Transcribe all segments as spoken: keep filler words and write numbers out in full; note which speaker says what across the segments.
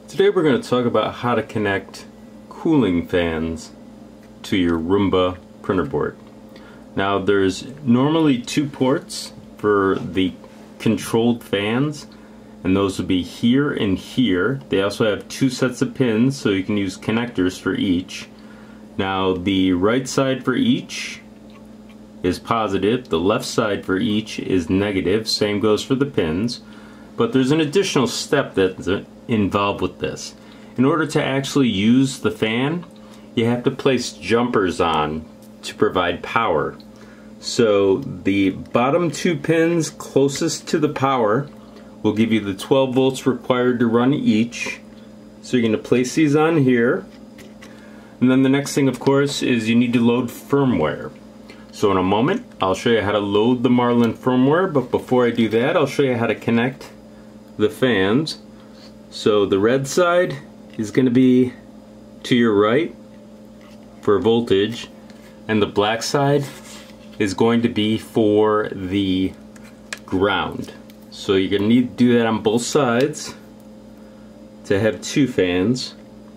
Speaker 1: Today we're going to talk about how to connect cooling fans to your Roomba printer board. Now there's normally two ports for the controlled fans, and those would be here and here. They also have two sets of pins, so you can use connectors for each. Now the right side for each is positive, the left side for each is negative. Same goes for the pins. But there's an additional step that's involved with this. In order to actually use the fan, you have to place jumpers on to provide power. So the bottom two pins closest to the power will give you the twelve volts required to run each. So you're going to place these on here. And then the next thing, of course, is you need to load firmware. So in a moment, I'll show you how to load the Marlin firmware, but before I do that, I'll show you how to connect the fans. So the red side is going to be to your right for voltage, and the black side is going to be for the ground. So you're going to need to do that on both sides to have two fans.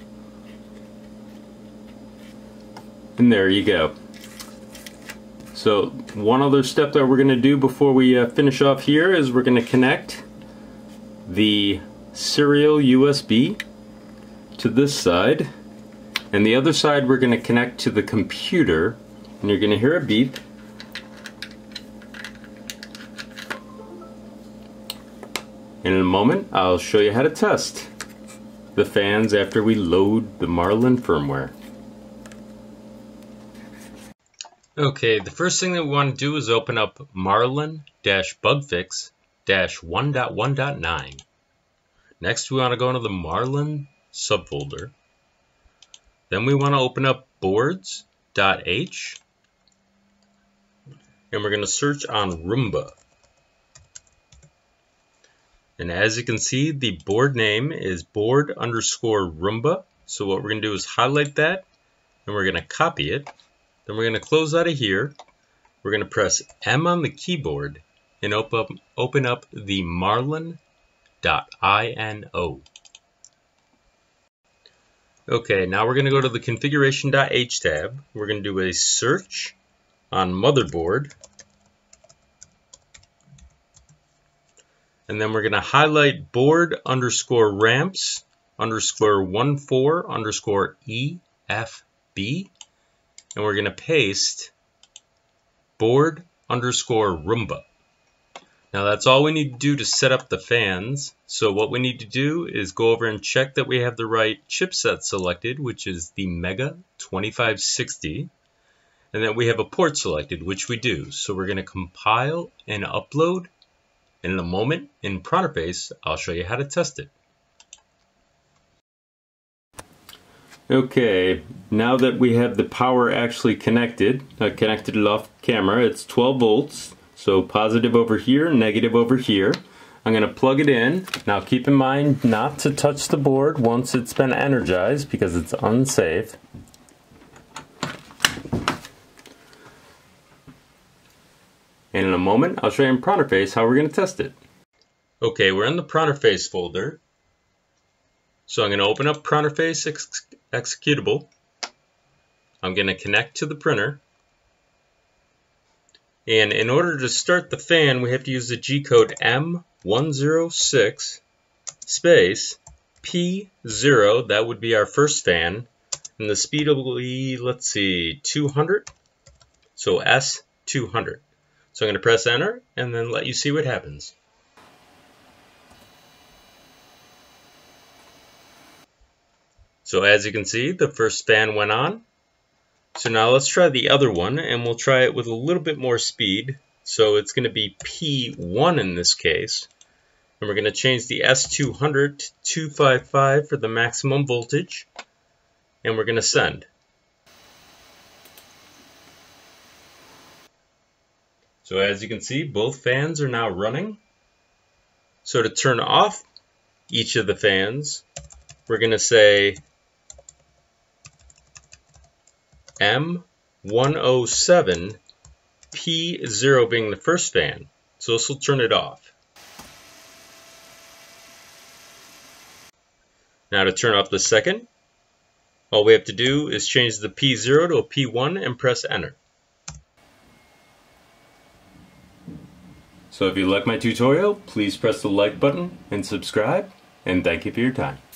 Speaker 1: And there you go. So one other step that we're going to do before we uh, finish off here is we're going to connect the serial U S B to this side, and the other side we're going to connect to the computer, and you're going to hear a beep. And in a moment I'll show you how to test the fans after we load the Marlin firmware. Okay, the first thing that we want to do is open up Marlin-Bugfix one point one point nine. Next we want to go into the Marlin subfolder. Then we want to open up boards.h, and we're going to search on Roomba. And as you can see, the board name is board underscore Roomba. So what we're going to do is highlight that, and we're going to copy it. Then we're going to close out of here. We're going to press M on the keyboard and open up, open up the Marlin.ino. Okay, now we're going to go to the configuration.h tab. We're going to do a search on motherboard. And then we're going to highlight board underscore ramps underscore one four underscore E F B. And we're going to paste board underscore Roomba. Now that's all we need to do to set up the fans. So what we need to do is go over and check that we have the right chipset selected, which is the Mega twenty-five sixty, and that we have a port selected, which we do. So we're going to compile and upload, and in a moment in Pronterface I'll show you how to test it. Okay, now that we have the power actually connected, I connected it off camera. It's twelve volts, so positive over here, negative over here. I'm going to plug it in. Now keep in mind not to touch the board once it's been energized because it's unsafe. And in a moment I'll show you in Pronterface how we're going to test it. Okay, we're in the Pronterface folder. So I'm going to open up Pronterface ex executable. I'm going to connect to the printer. And in order to start the fan, we have to use the G code M one zero six space P zero. That would be our first fan. And the speed will be, let's see, two hundred. So S two hundred. So I'm going to press enter and then let you see what happens. So as you can see, the first fan went on. So now let's try the other one, and we'll try it with a little bit more speed. So it's going to be P one in this case. And we're going to change the S two hundred to two fifty-five for the maximum voltage. And we're going to send. So as you can see, both fans are now running. So to turn off each of the fans, we're going to say M one oh seven, P zero being the first fan. So this will turn it off. Now to turn off the second, all we have to do is change the P zero to a P one and press enter. So if you like my tutorial, please press the like button and subscribe, and thank you for your time.